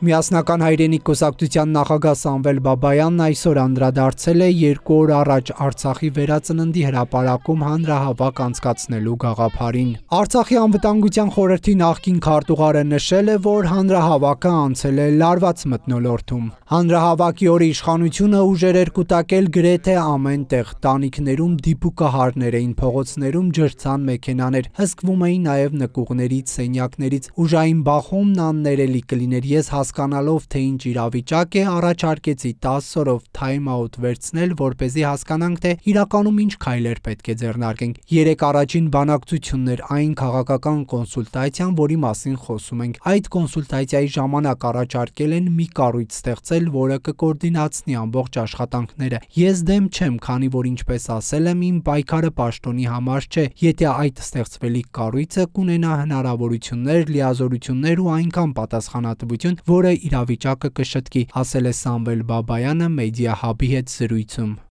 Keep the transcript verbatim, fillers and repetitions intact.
Միասնական հայրենիք կուսակցության նախագահ Սամվել Բաբայանն այսօր անդրադարձել է երկու օր առաջ Արցախի վերածննդի հրապարակում հանրահավաք անցկացնելու գաղափարին։ Արցախի անվտանգության խորհրդի նախկին քարտուղարը նշել է, որ հանրահավաքը անցել է լարված մթնոլորտում։ Հանրահավաքի օրը իշխանությունը ուժեր էր կուտակել գրեթե ամեն տեղ։ Տանիքներում դիպուկահարներ էին, փողոցներում ջրցան մեքենաներ, հսկվում էին նաև նկուղներից, սենյակներից։ Ուժային բախումն աններելի կլիներ։ Ես հասկանալով, թե ինչ իրավիճակ է, առաջարկեցի տասը օրով թայմ աութ վերցնել, որպեսզի հասկանանք, թե իրականում ինչ քայլեր պետք է ձեռնարկենք։ Երեք առաջին բանակցություններ, այն քաղաքական կոնսուլտացիան, որի մասին խոսում ենք։ Այդ կոնսուլտացիայի ժամանակ առաջարկել են մի կառույց ստեղծել, որը կկոորդինացնի ամբողջ աշխատանքները։ Ես դեմ չեմ, քանի որ ինչպես ասել եմ, իմ պայքարը պաշտոնի համար չէ։ Եթե այդ ստեղծվելիք կառույցը կունենա հնարավորություններ, լիազորություններ ու այնքան պատասխանատվություն, որը իրավիճակը կշտկի, ասել է Սամվել Բաբայանը Մեդիա Հաբի հետ զրույցում։